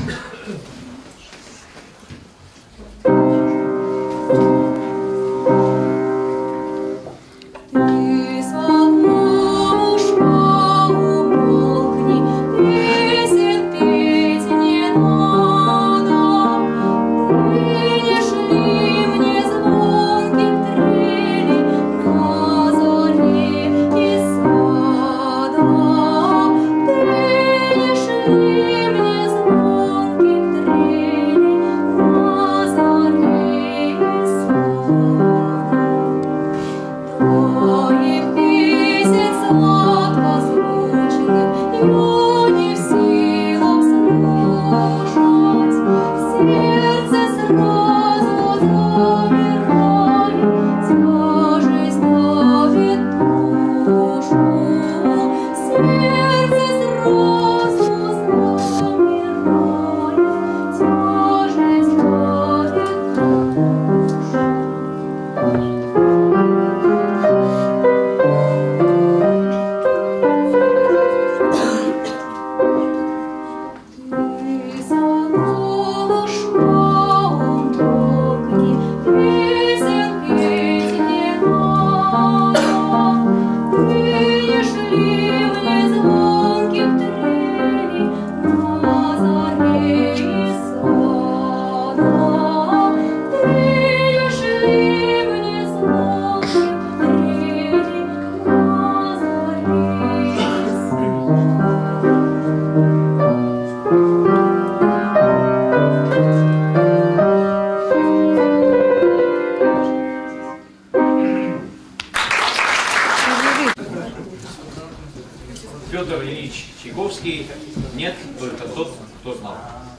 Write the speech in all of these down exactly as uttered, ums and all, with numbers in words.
Петр Ильич Чайковский, нет, только тот, кто знал.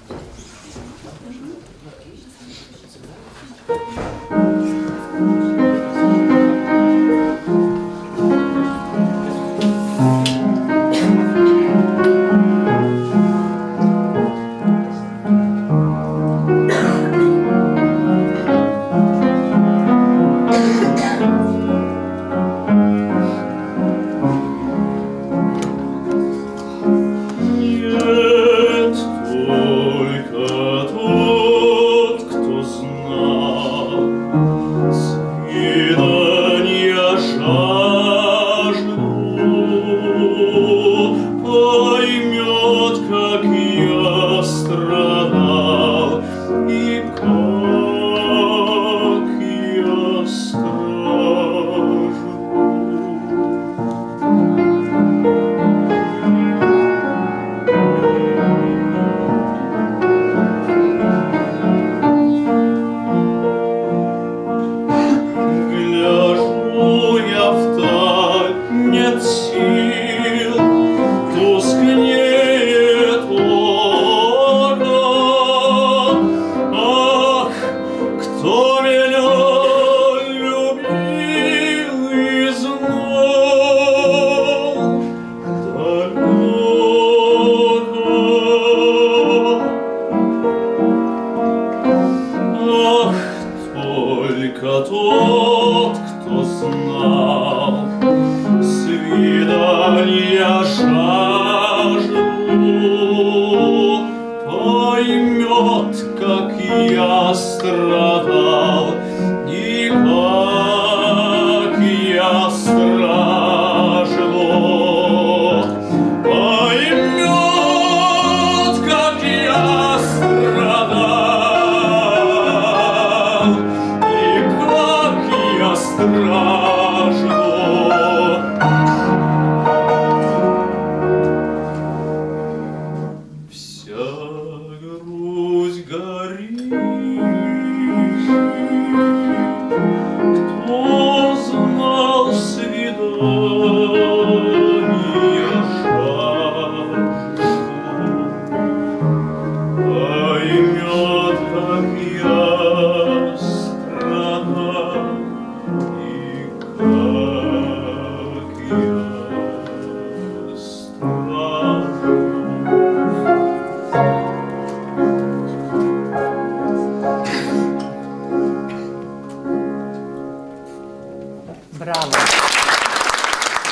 Браво!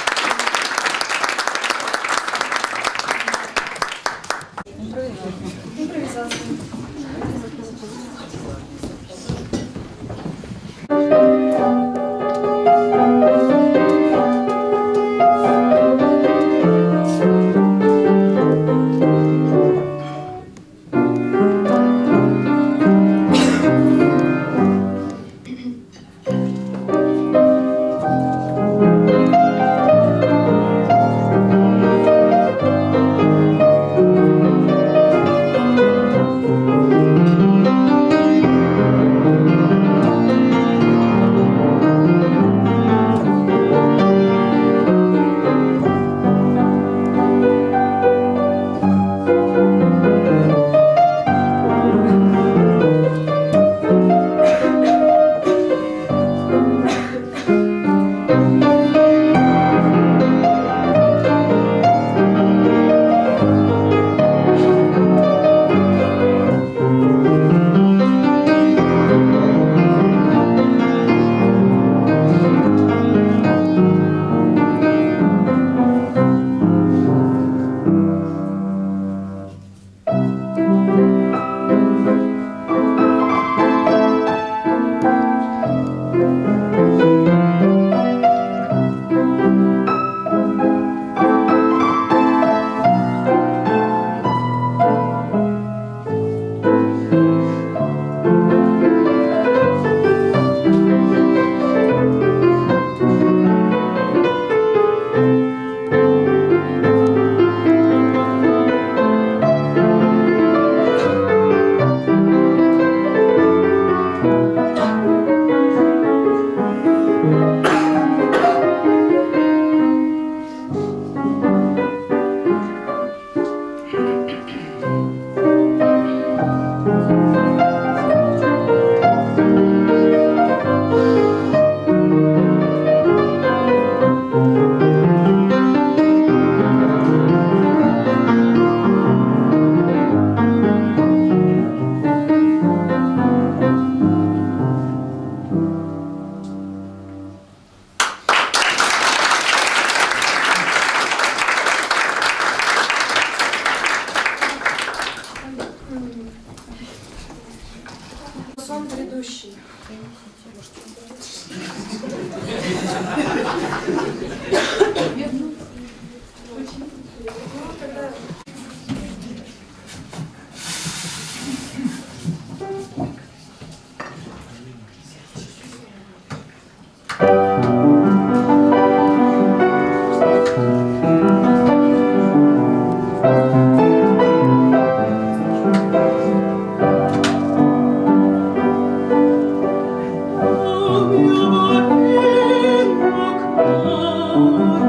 Импровизация. Oh,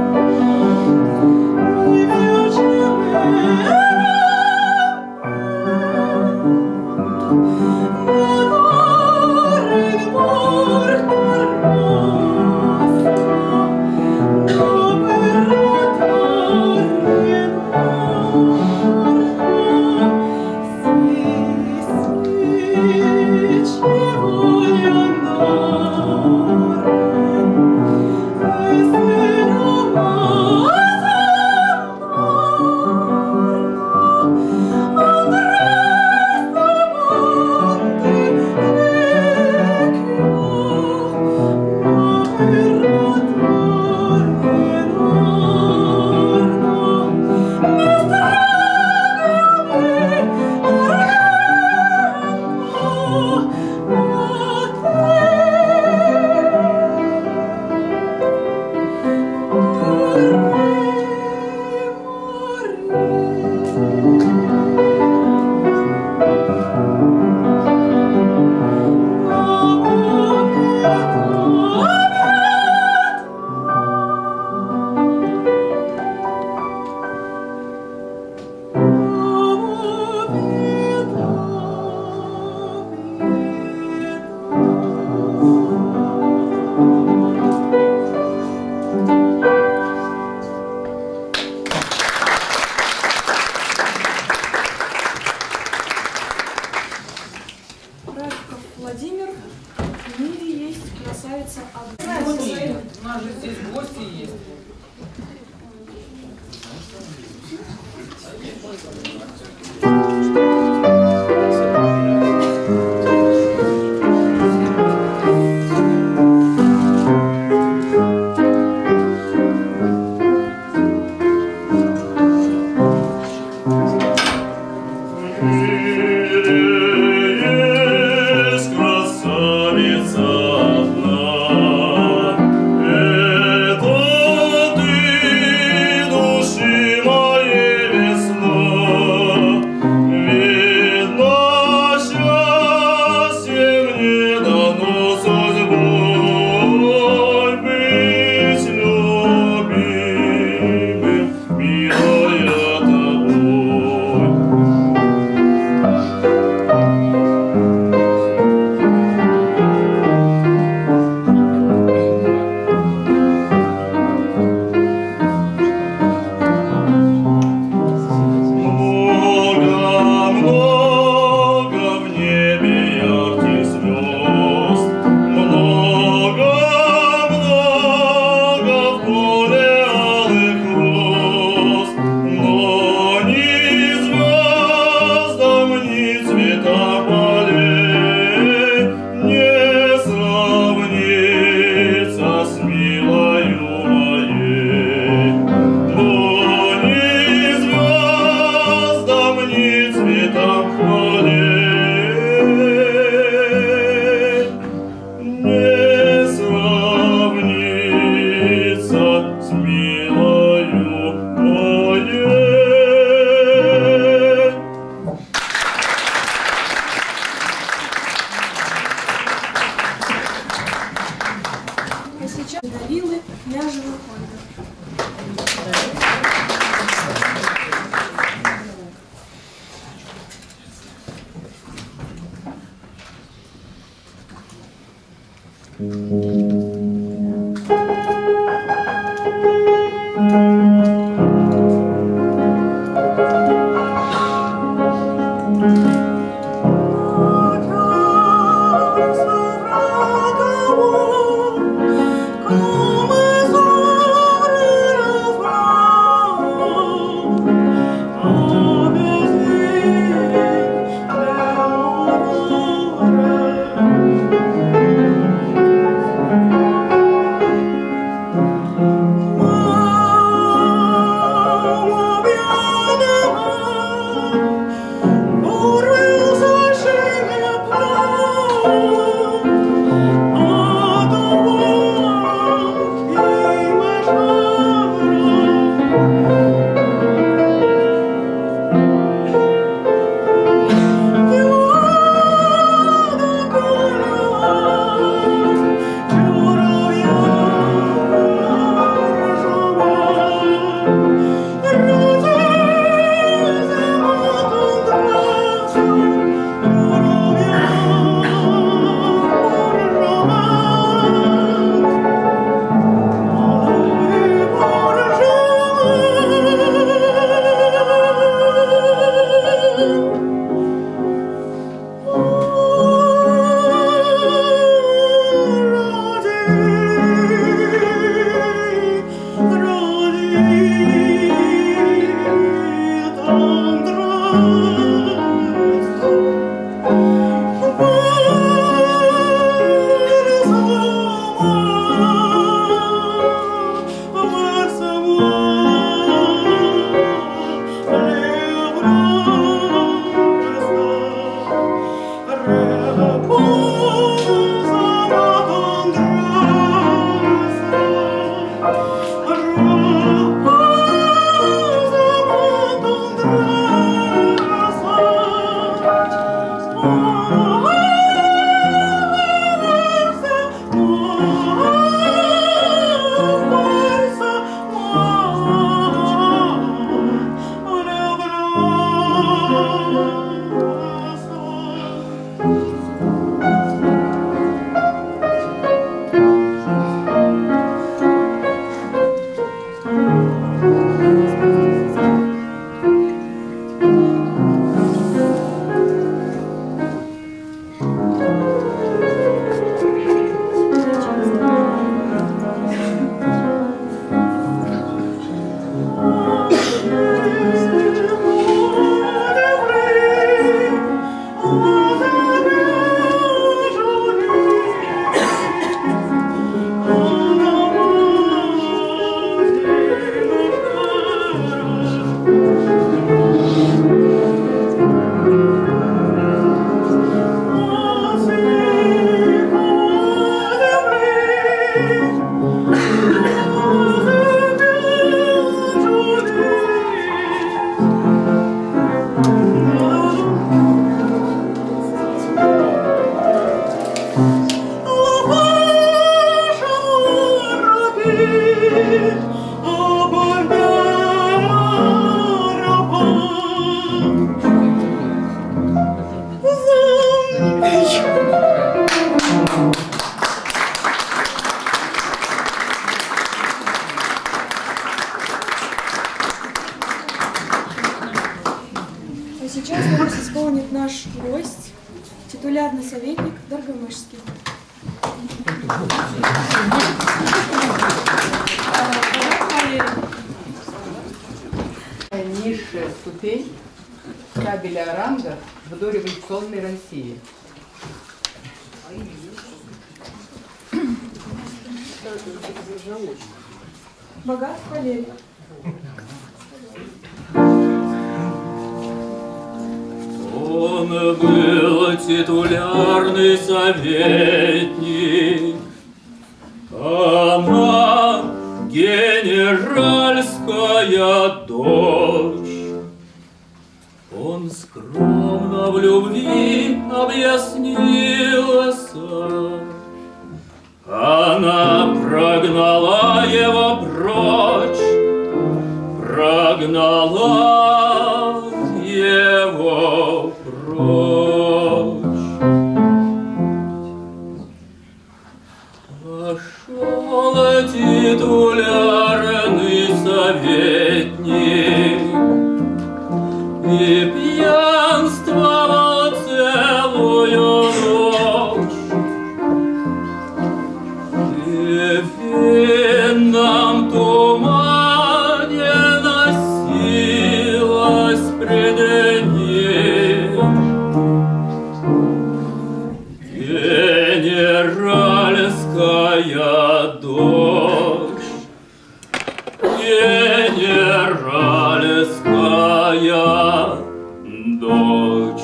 А сейчас для вас исполнит наш гость, титулярный советник Доргомышский. Низшая ступень табеля о рангах в дореволюционной России. Богат Валерий. Он был титулярный советник, она генеральская дочь. Он скромно в любви объяснился, она прогнала его прочь, прогнала его прочь. Пошел титулярный советник и пьянствовал целую ночь, и в винном тумане носилась пред ним генеральская дочь, генеральская дочь.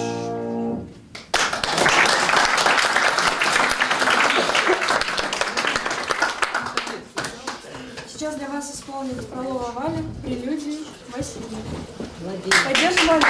Сейчас для вас исполнит Фролова Валя прелюдию Василия. Поддержим Валю.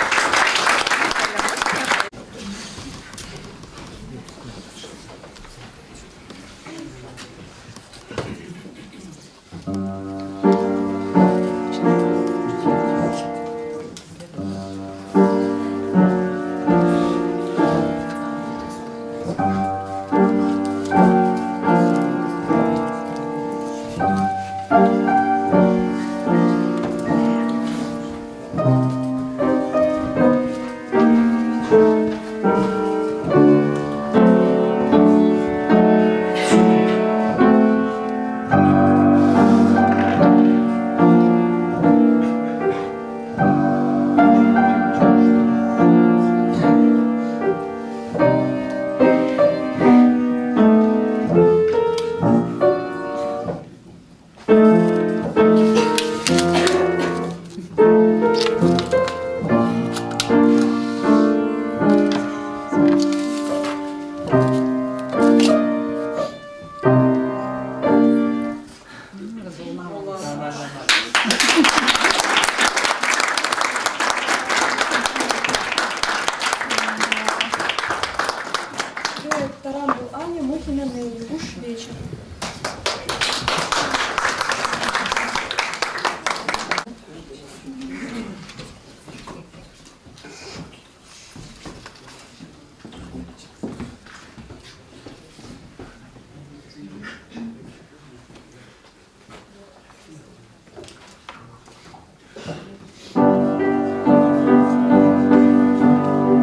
Тарамбул Аня, Мухина Нелли. Уж вечер.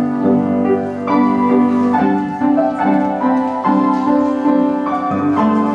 Thank you.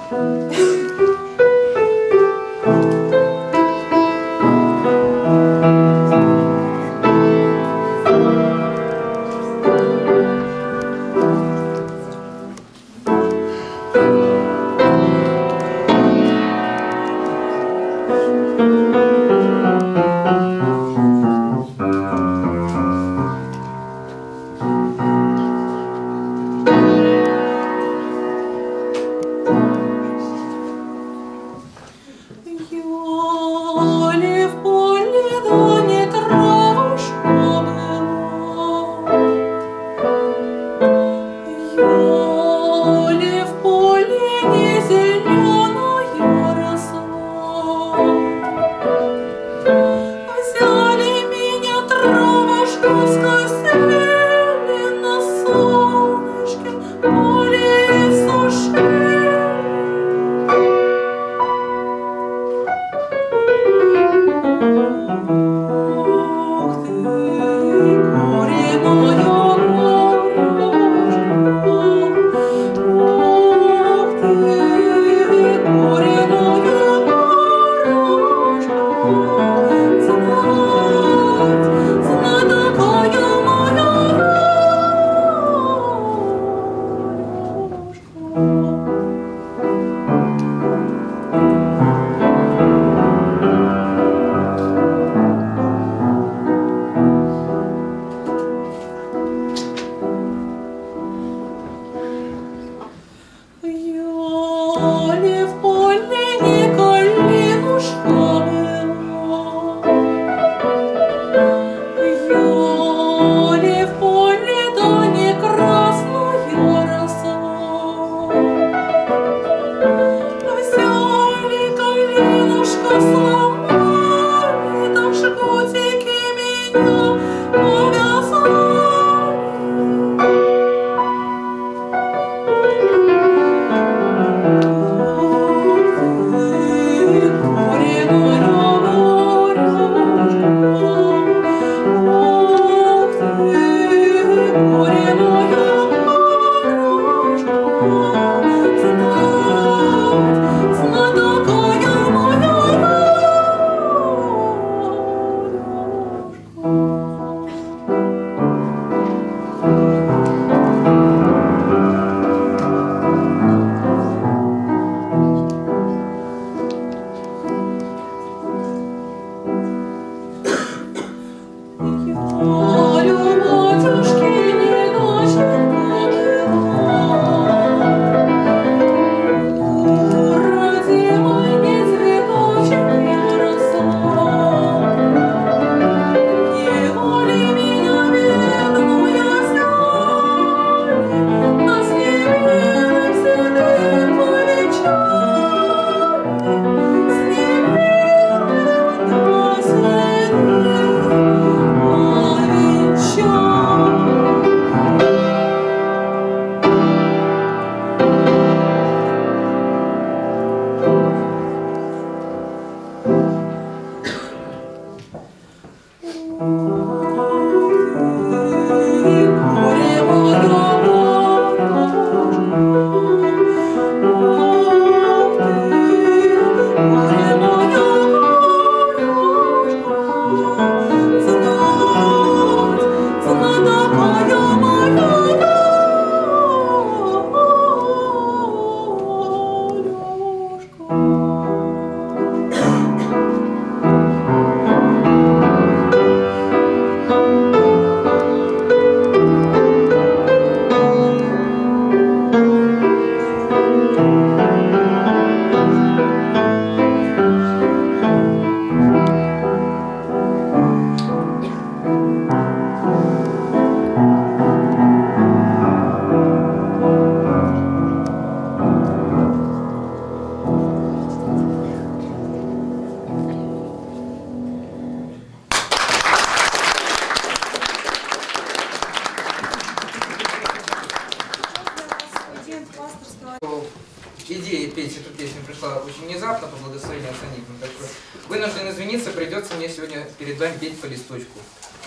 Идея петь эту песню пришла очень внезапно по благословению отца Никона, так что вынужден извиниться, придется мне сегодня перед вами петь по листочку.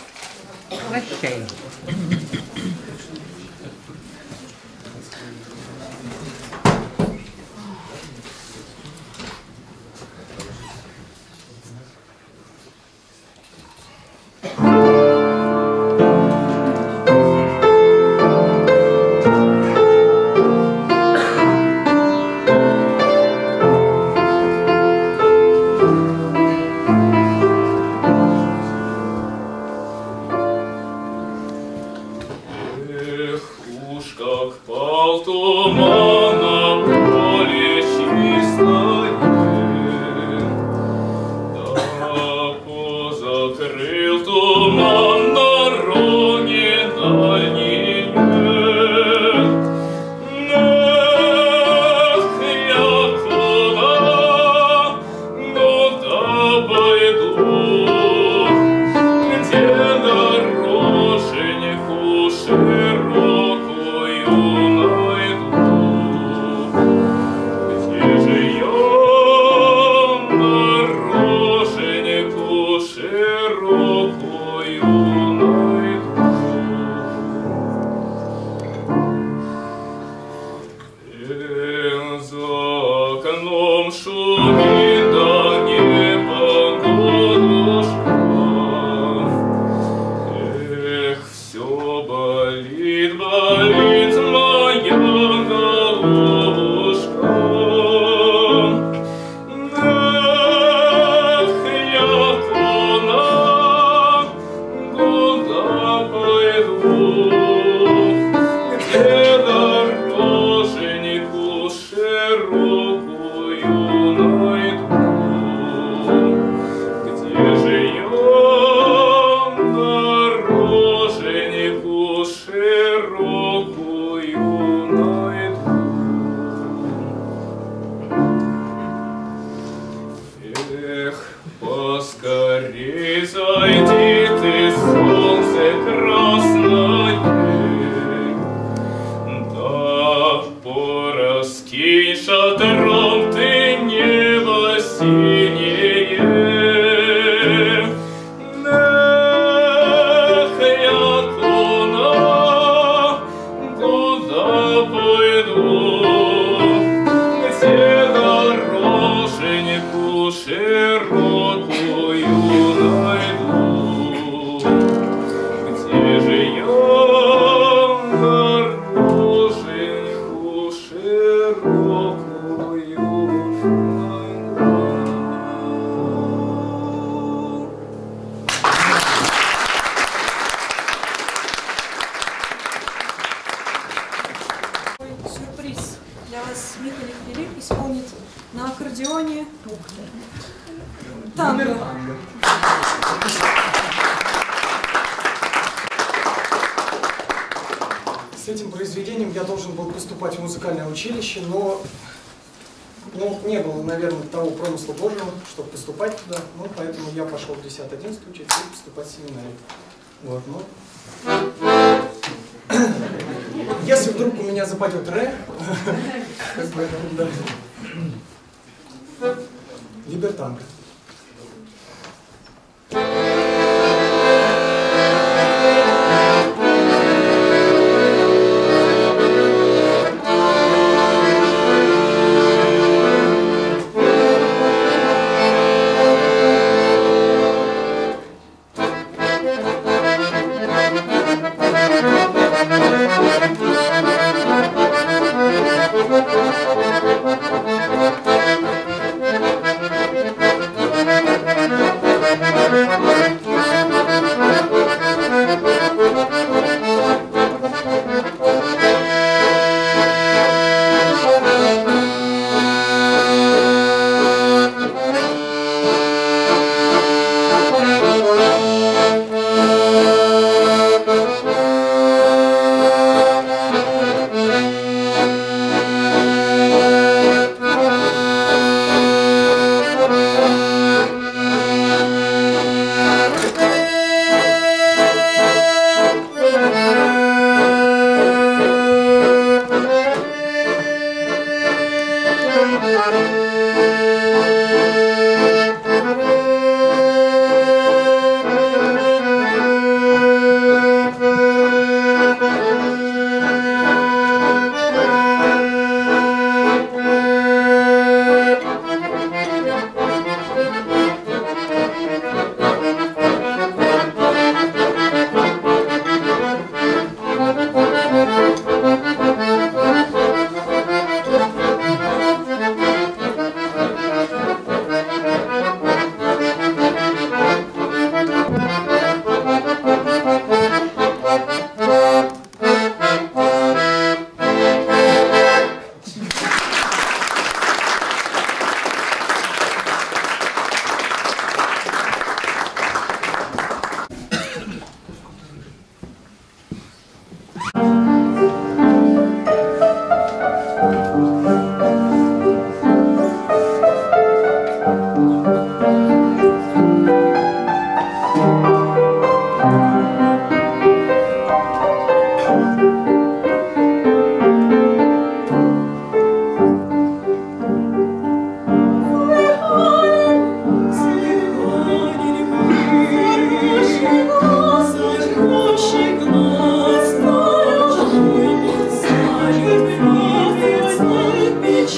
Прощай. За окном шумит до неба голубушка. Эх, все болит, болит моя головушка. Эх, я тона, куда пойду? Где дороженьку широкую найду? Где же я дороженьку широкую найду? Эх, поскорей зайди ты, солнце красное, да пораскинь шатром ты небо синее. Эх, я тона, куда пойду? Где дороженьку широкую найду? Где же я дороженьку широкую найду? Сюрприз для вас. Михаил Филипп исполнит на аккордеоне танго. С этим произведением я должен был поступать в музыкальное училище, но ну, не было, наверное, того промысла Божьего, чтобы поступать туда. Ну, поэтому я пошел в десятый-одиннадцатый учиться и поступать в семинарию. Вот, ну. Если вдруг у меня западет ре, как бы, да. Либертанго.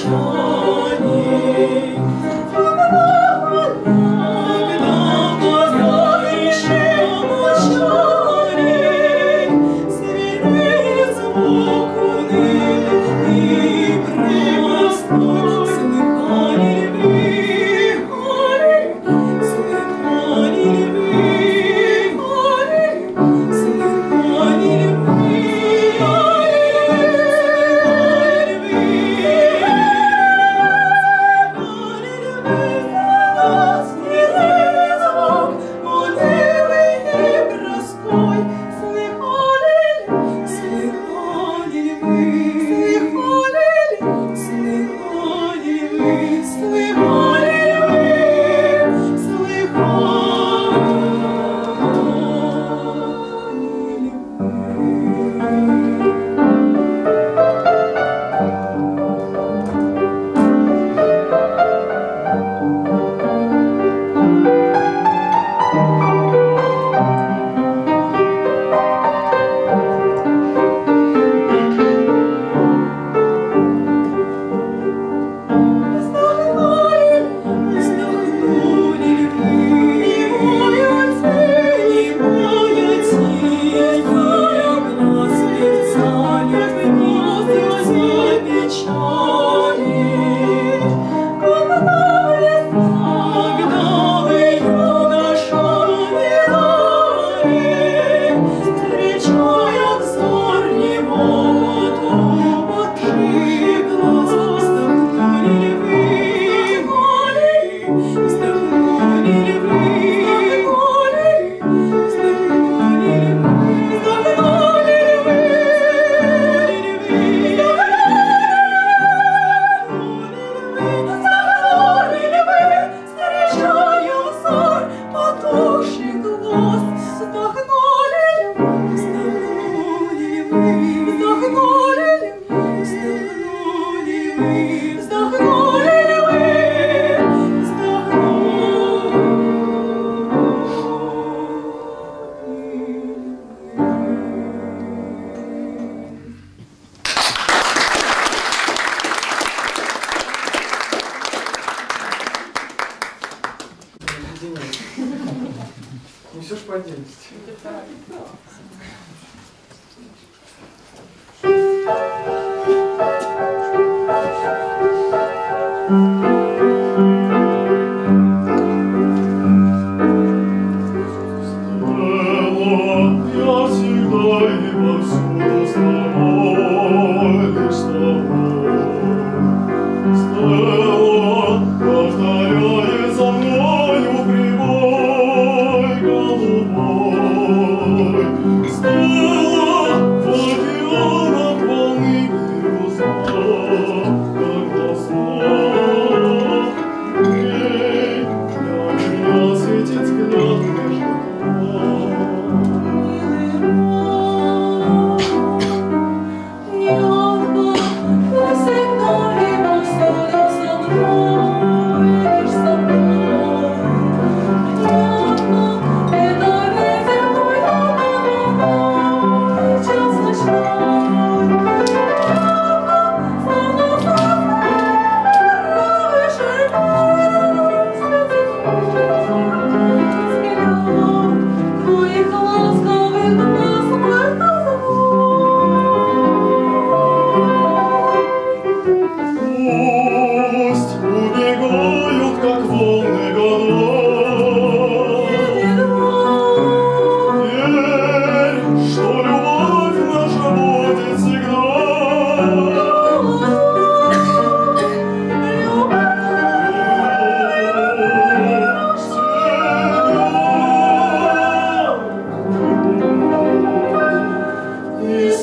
Не все ж по отдельности.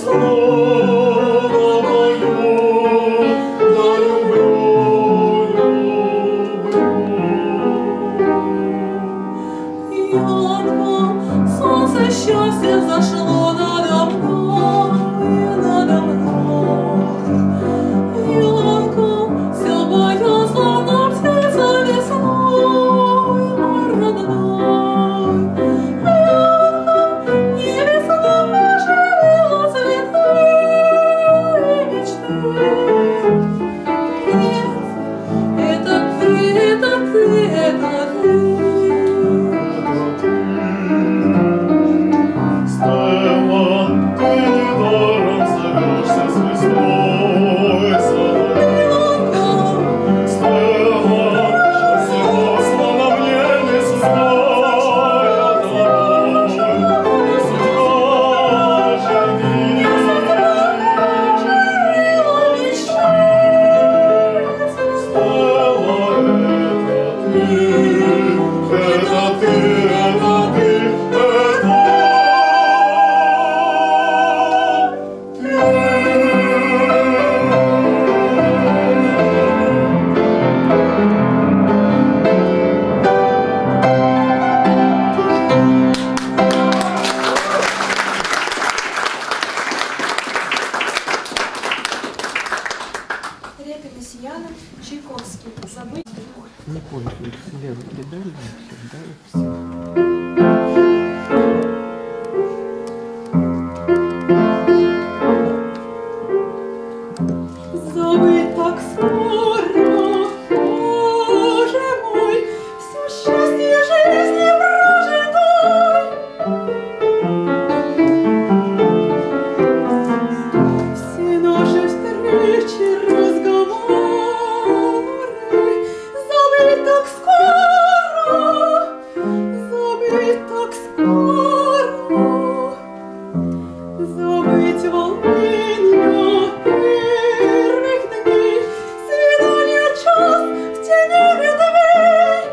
Слово мое, да люблю россиянам Чайковский. Забыть. Не помню, слева передали, да, Забыть так скоро, Боже мой, все счастье жизни прожитой. Все наши встречи, разговоры, забыть так скоро, забыть так скоро, забыть волнение первых дней, свидание час в тени ветвей.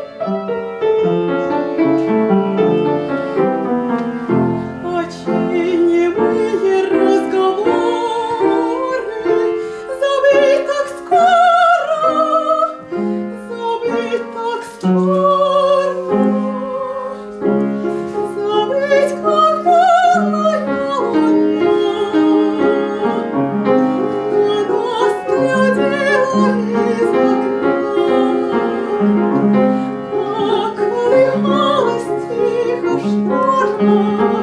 Очи немые разговоры, забыть так скоро, забыть так скоро, забыть, как полная луна на нас глядела из окна, как колыхалась тихо шторма.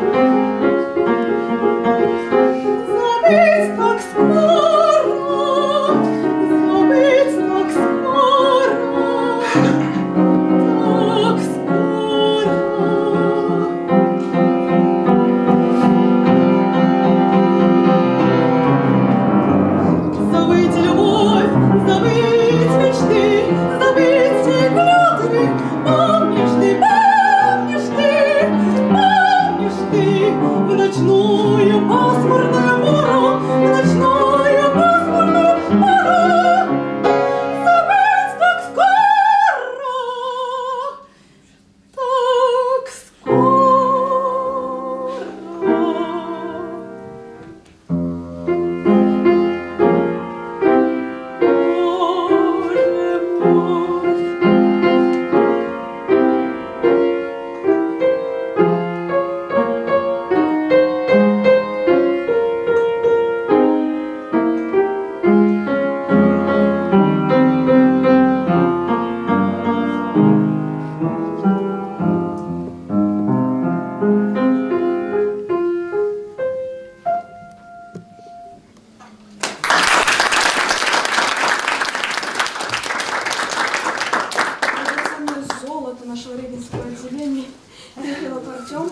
Забыть так скоро, забыть так скоро, так скоро. Забыть любовь, забыть мечты, забыть все клятвы. Помнишь ты, помнишь ты, помнишь ты в ночную пасмурную пору, в ночную пасмурную пору. Забыть так скоро, так скоро. Боже мой. Драгоценное золото нашего Регенского отделения. Михайлов Артем.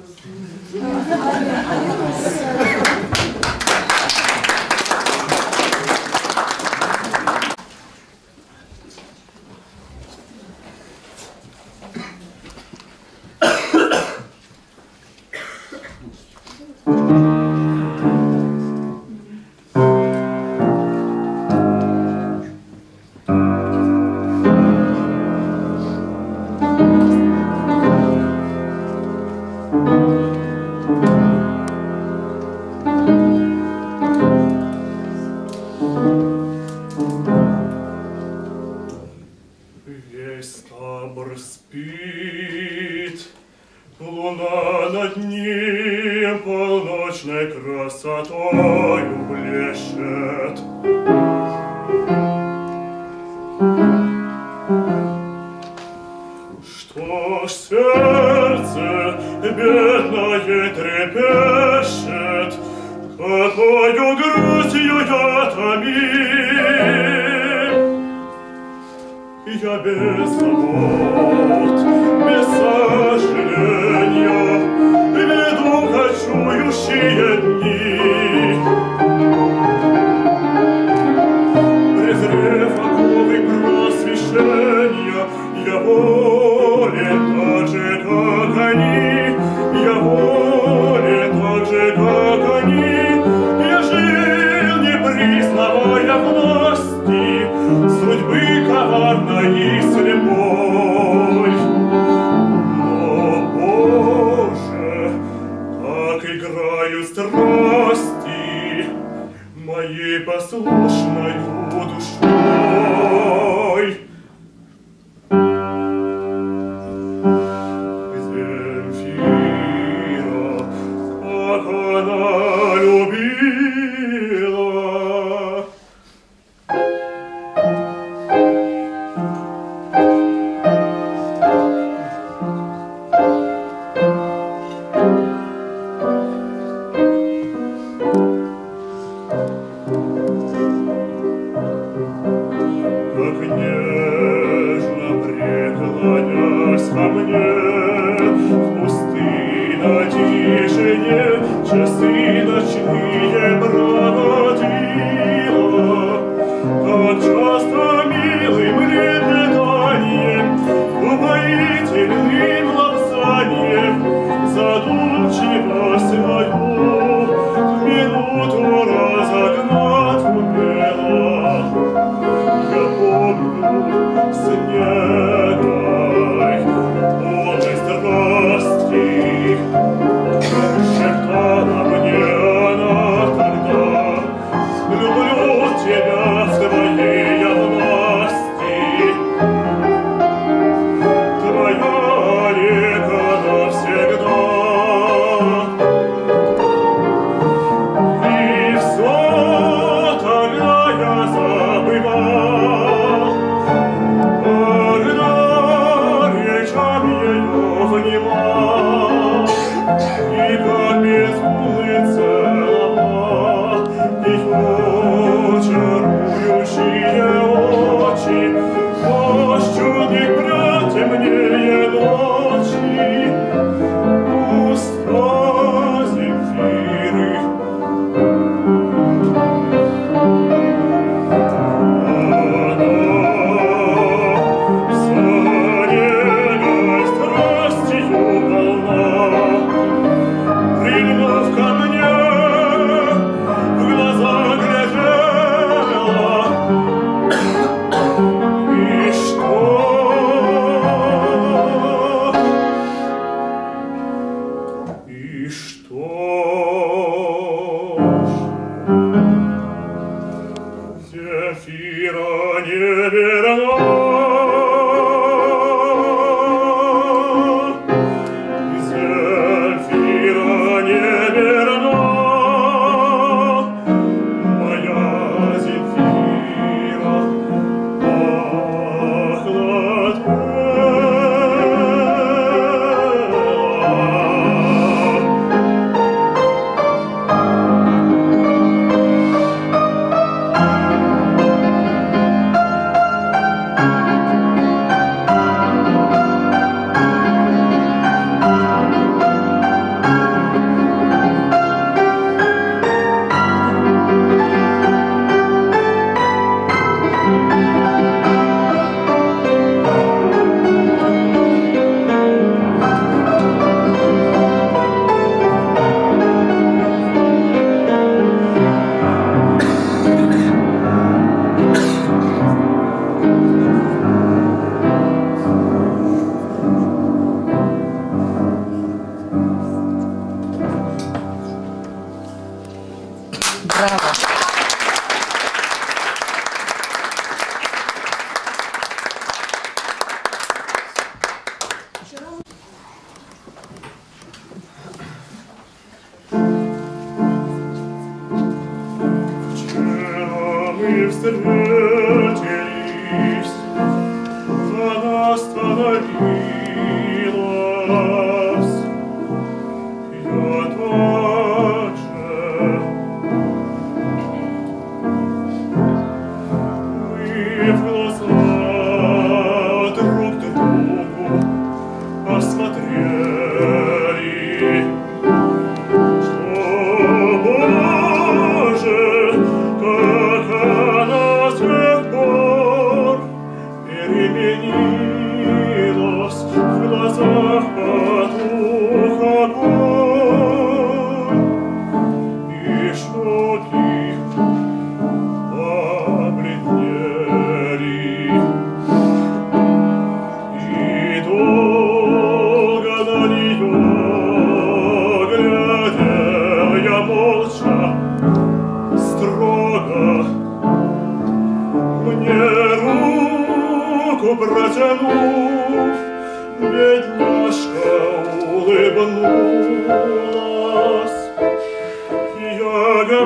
Весь табор спит, луна над ним полночной красотою блещет. Что ж сердце бедное трепещет, какою грустью я томим. Я без забот, без сожаления веду кочующие дни. Презрев оковы просвещения, я волен так же, как они, я волен так же, как они. Я жил, не признавая власти судьбы коварной и слепой. Но, Боже, как играют страсти моей послушною душой. Земфира, как она любила, как нежно преклонясь ко мне, в пустынной тишине часы ночные проводила, как часто милым лепетанием, упоительным лапсанием задумчивость мою в минуту разогнать умела. Я помню снегой полной страсти, шептала мне она тогда: люблю тебя в твоей власти. Твоя река навсегда. И все тогда я забывал, когда речам ее внимал, и как безумный целовал ее чарующие очи. Дождь чудных брат темнее ночи, уста Земфиры. Она вся негой страстью полна, прильнув ко мне, в глаза глядела. И что? И что ж? Земфира не верна. Земфира не верна. Моя Земфира Браво. Вчера мы встретились, она остановилась. Я так же. Мы в глаза друг другу посмотрели. Что, Боже, как она с тех пор переменилась, в глазах потух огонь, и щеки побледнели, и долго на нее глядел я молча, строго. Мне руку протянув, бедняжка улыбнулась. Я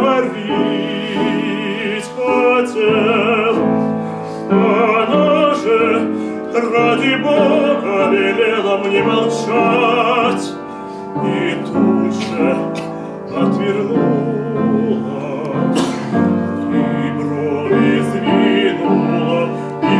говорить хотел, она же ради Бога велела мне молчать, и тут же отвернулась, и брови сдвинула, и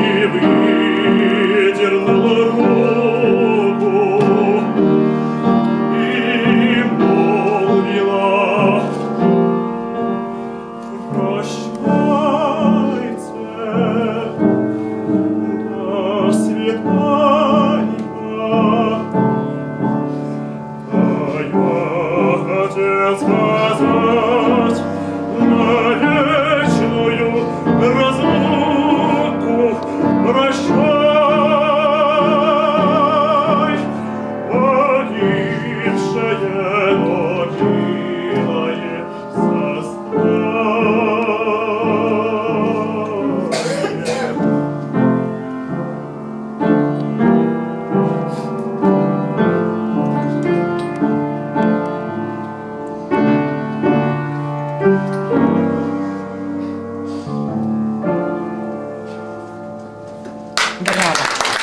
Браво.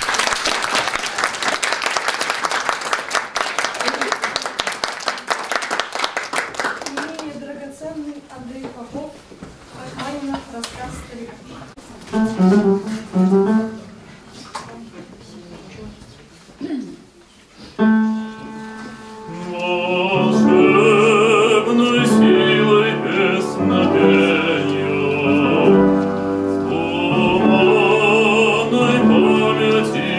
Не менее драгоценный Андрей Попов, Анина рассказ старика. Волшебной силой песнопенья, в туманной памяти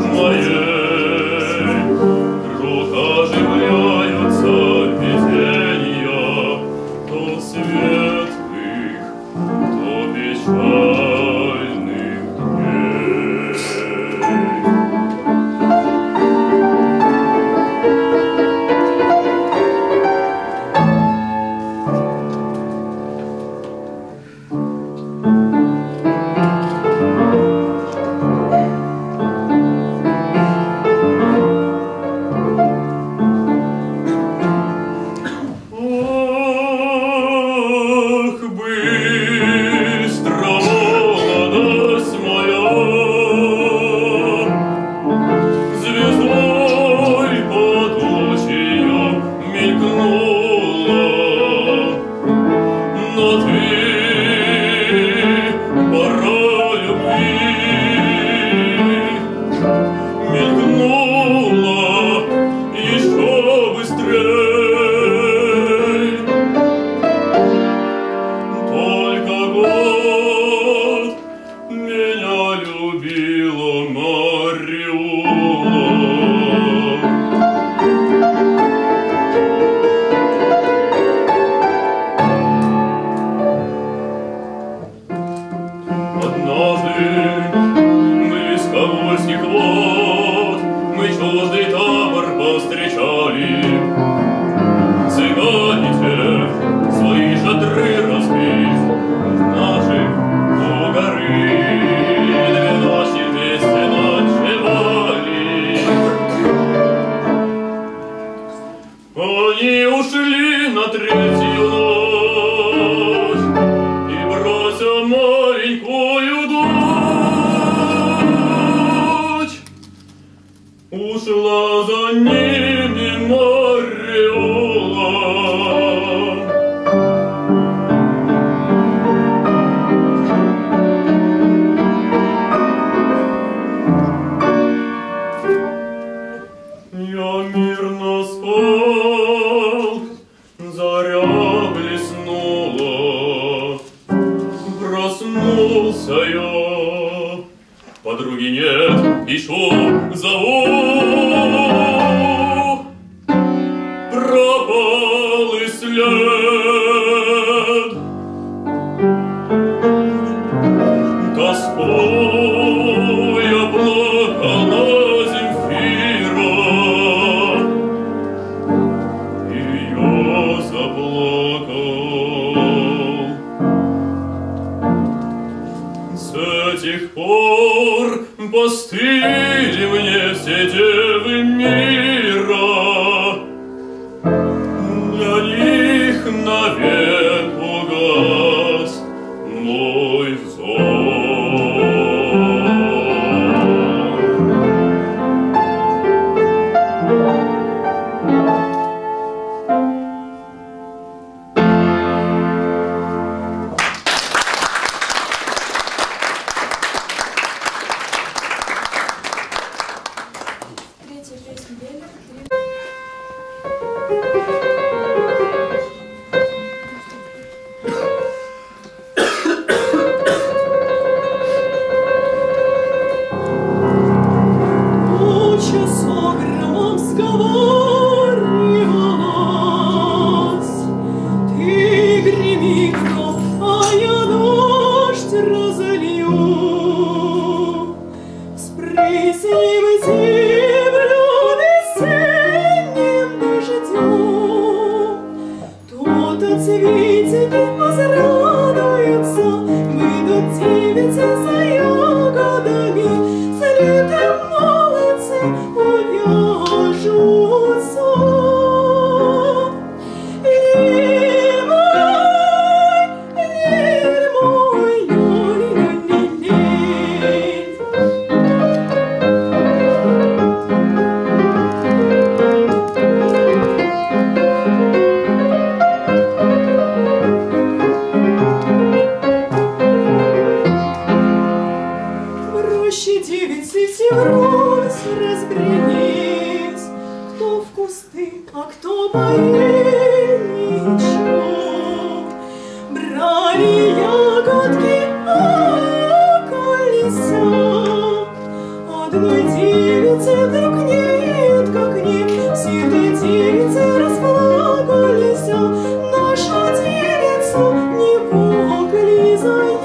моей вдруг оживляются видения то светлых, то печальных дней. Ах, быстро молодость моя звездой падучею мелькнула, но ты, пора любви, мелькнула еще быстрей. Только год меня любила Мариула. Однажды мы с Ковольских вод мы чуждый табор повстречали. Цыгане те свои шатры разбив, наши у горы две ночи вместе ночевали. Они ушли на третью ночь и, брося маленькую дочь, ушла за ними Мариула. Я мирно спал, заря блеснула, проснулся я, подруги нет, ищу, зову, пропал и след. Тоскуя плакал на Земфира, и я заплакал. С этих пор постыли мне все девы мира, для них навек угас мой взор. Третья песня Белли. площади ведь все врозь разбрелись, кто в кусты, а кто боевичок. Брали ягодки, околися, одной девицы вдруг нет, как нет, все эти девицы располагались, наша девица не могли заесть.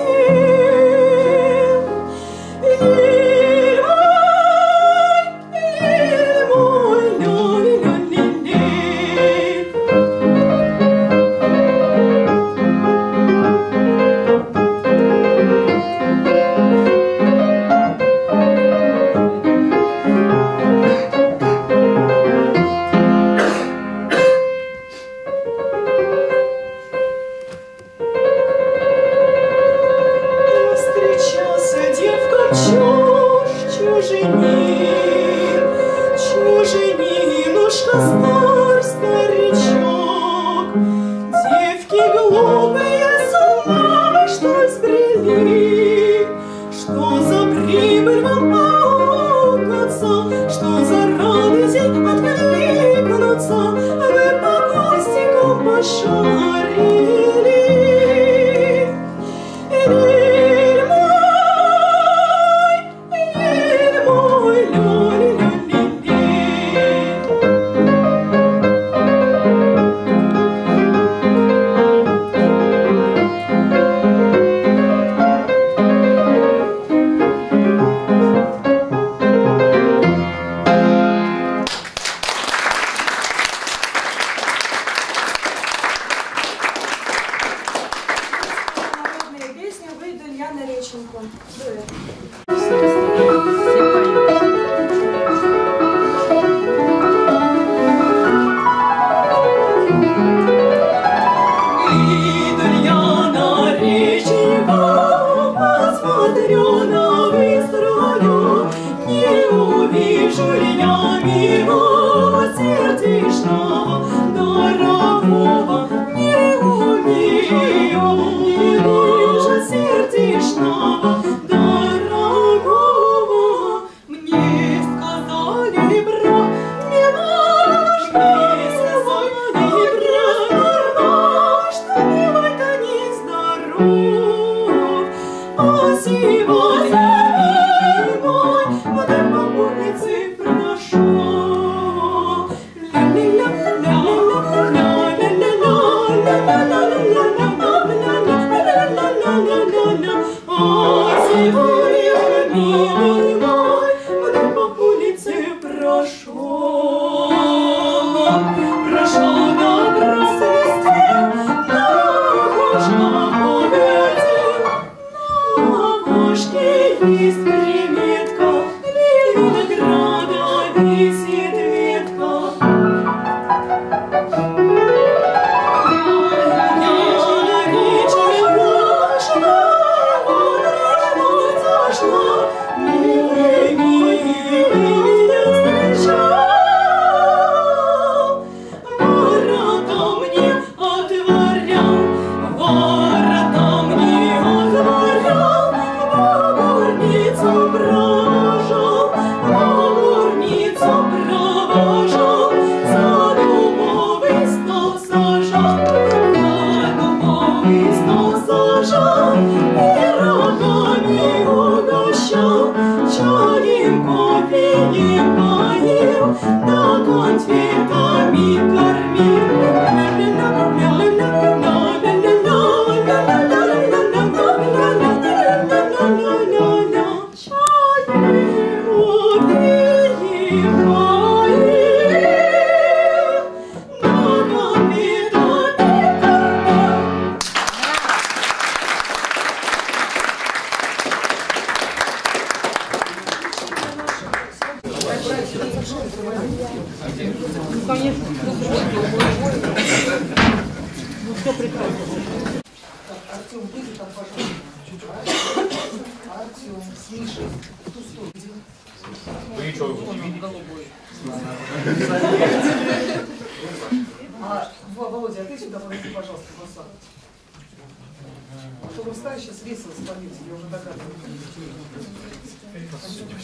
Володя, а ты сюда подойди, пожалуйста, в осаду. Чтобы встать, сейчас весело спалиться, я уже догадываюсь.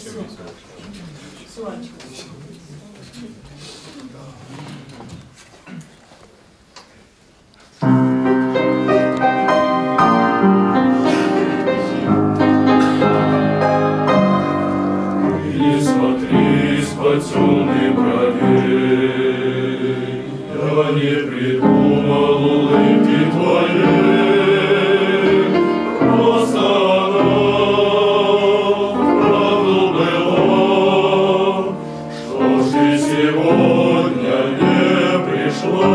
И смотри из-под темных бровей, я не придумал улыбки твоей, просто она вправду была. Что ж ты сегодня не пришла?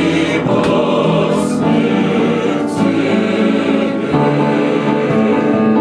Спасибо, смерти.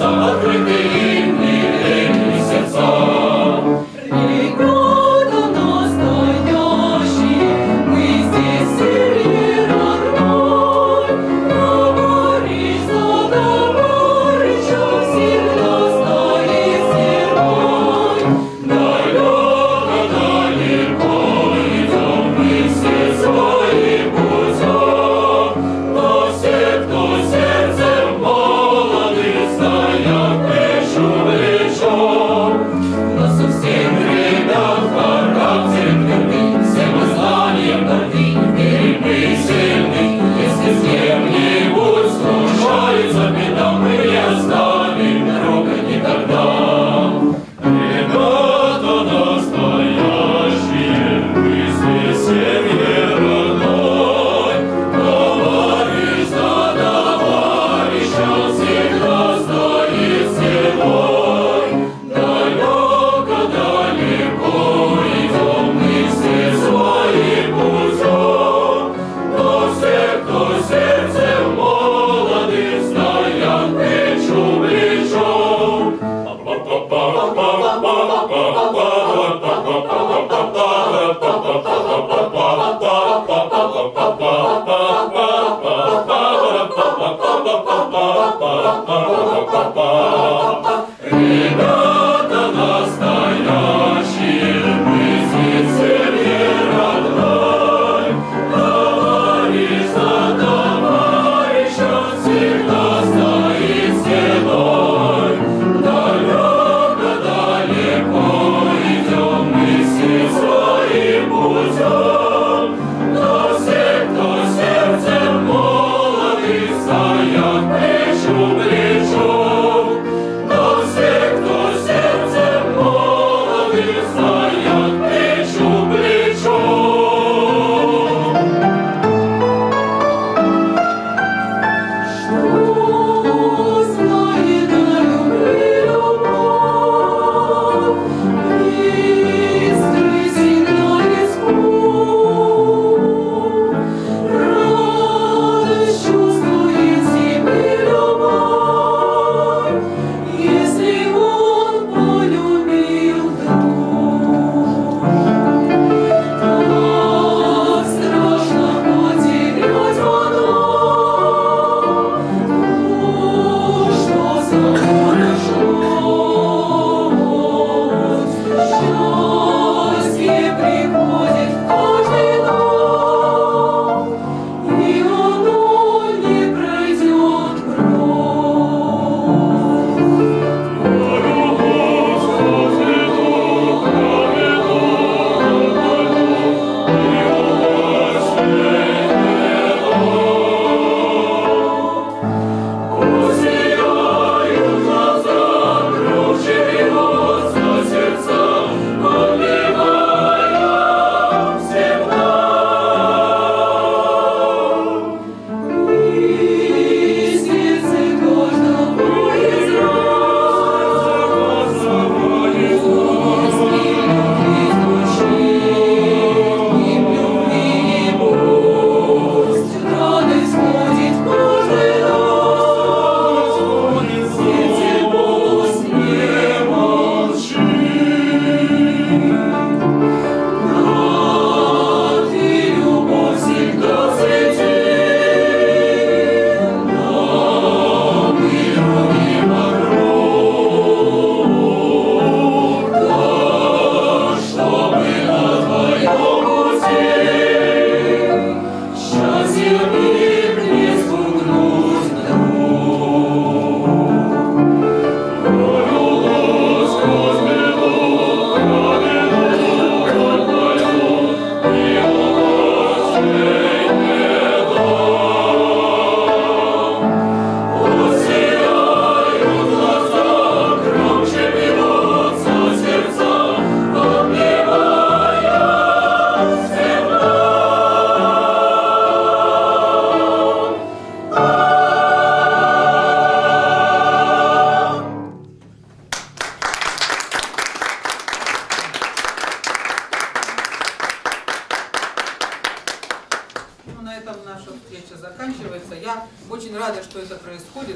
На этом наша встреча заканчивается. Я очень рада, что это происходит.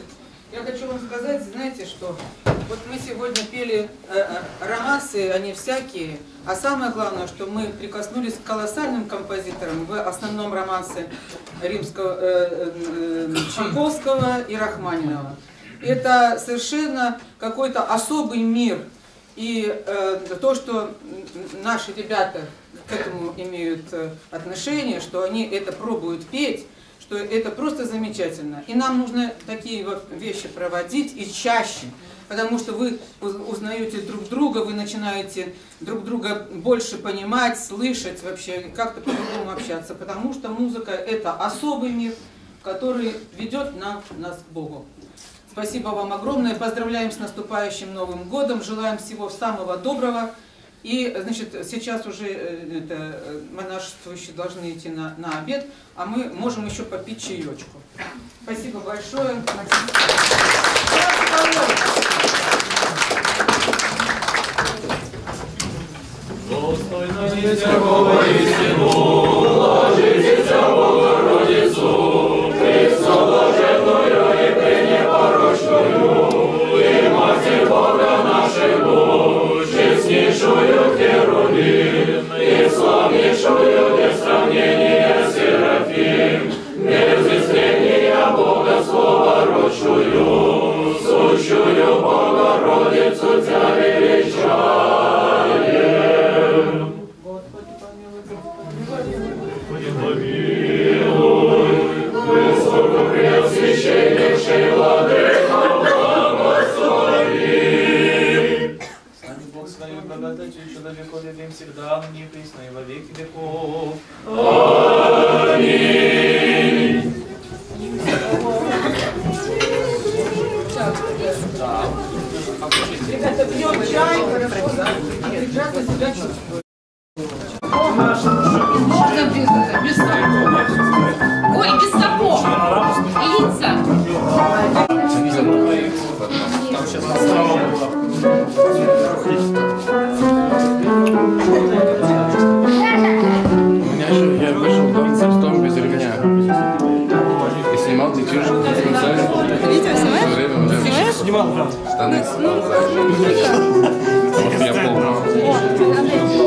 Я хочу вам сказать, знаете что, вот мы сегодня пели э, романсы, они всякие, а самое главное, что мы прикоснулись к колоссальным композиторам, в основном романсы римского, э, э, Чайковского и Рахманинова. Это совершенно какой-то особый мир, и э, то, что наши ребята к этому имеют отношение, что они это пробуют петь, что это просто замечательно. И нам нужно такие вот вещи проводить и чаще, потому что вы узнаете друг друга, вы начинаете друг друга больше понимать, слышать вообще, как-то по-другому общаться, потому что музыка – это особый мир, который ведет нам, нас к Богу. Спасибо вам огромное, поздравляем с наступающим Новым годом, желаем всего самого доброго. И, значит, сейчас уже это, монашествующие должны идти на, на обед, а мы можем еще попить чаечку. Спасибо большое. Достойно всякого истину, ложитесь Богородицу, пресоблаженную и пренепорочную, и Матерь Бога нашего, честнейшую Херувим, и славнейшую без сравнения Серафим, без истления Бога словородшую, сущую Богородицу Тя величаем. Господи помилуй, высокопреосвященнейший Владыка, благослови. С нами Бог своей благодатью и человеколюбием всегда, ныне и присно и во веки веков. Аминь. Ребята, пьем чай, хорошо, да? Прекрасно себя чувствуем. Можно без, без сапог? Ой, без сапог! Лица! Там сейчас настало было. У меня же, я вышел дом с ртом без ремня. И снимал детишек специально. Видео снимаешь? Снимаешь? Снимал, да. Штаны. Вот я полный.